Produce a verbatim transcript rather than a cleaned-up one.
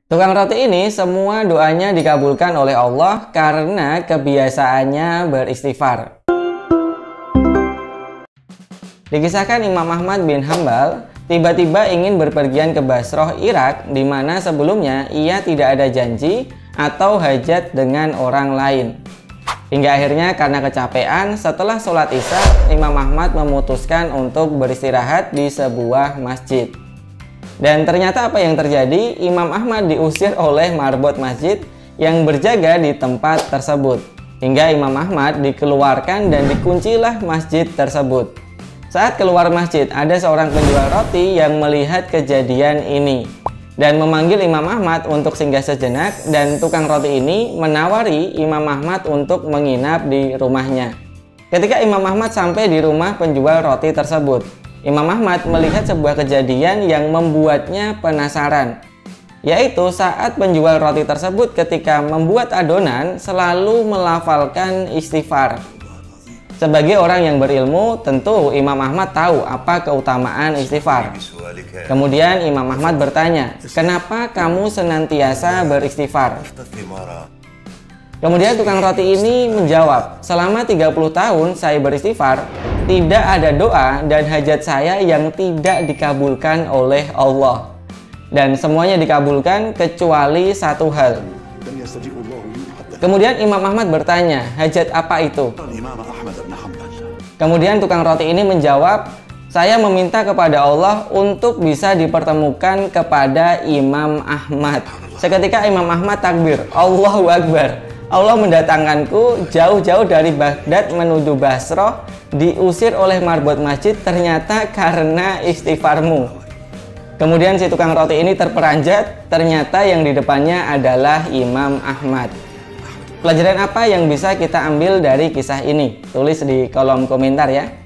Tukang roti ini semua doanya dikabulkan oleh Allah karena kebiasaannya beristighfar. Dikisahkan Imam Ahmad bin Hambal tiba-tiba ingin berpergian ke Basrah, Irak, di mana sebelumnya ia tidak ada janji atau hajat dengan orang lain. Hingga akhirnya karena kecapean, setelah sholat Isya, Imam Ahmad memutuskan untuk beristirahat di sebuah masjid. Dan ternyata apa yang terjadi? Imam Ahmad diusir oleh marbot masjid yang berjaga di tempat tersebut. Hingga Imam Ahmad dikeluarkan dan dikuncilah masjid tersebut. Saat keluar masjid, ada seorang penjual roti yang melihat kejadian ini dan memanggil Imam Ahmad untuk singgah sejenak, dan tukang roti ini menawari Imam Ahmad untuk menginap di rumahnya. Ketika Imam Ahmad sampai di rumah penjual roti tersebut, Imam Ahmad melihat sebuah kejadian yang membuatnya penasaran, yaitu saat penjual roti tersebut ketika membuat adonan selalu melafalkan istighfar. Sebagai orang yang berilmu, tentu Imam Ahmad tahu apa keutamaan istighfar. Kemudian Imam Ahmad bertanya, "Kenapa kamu senantiasa beristighfar?" Kemudian tukang roti ini menjawab, "Selama tiga puluh tahun saya beristighfar, tidak ada doa dan hajat saya yang tidak dikabulkan oleh Allah. Dan semuanya dikabulkan kecuali satu hal." Kemudian Imam Ahmad bertanya, "Hajat apa itu?" Kemudian tukang roti ini menjawab, "Saya meminta kepada Allah untuk bisa dipertemukan kepada Imam Ahmad." Seketika Imam Ahmad takbir, "Allahu Akbar. Allah mendatangkanku jauh-jauh dari Baghdad menuju Basrah, diusir oleh marbot masjid ternyata karena istighfarmu." Kemudian si tukang roti ini terperanjat, ternyata yang di depannya adalah Imam Ahmad. Pelajaran apa yang bisa kita ambil dari kisah ini? Tulis di kolom komentar ya.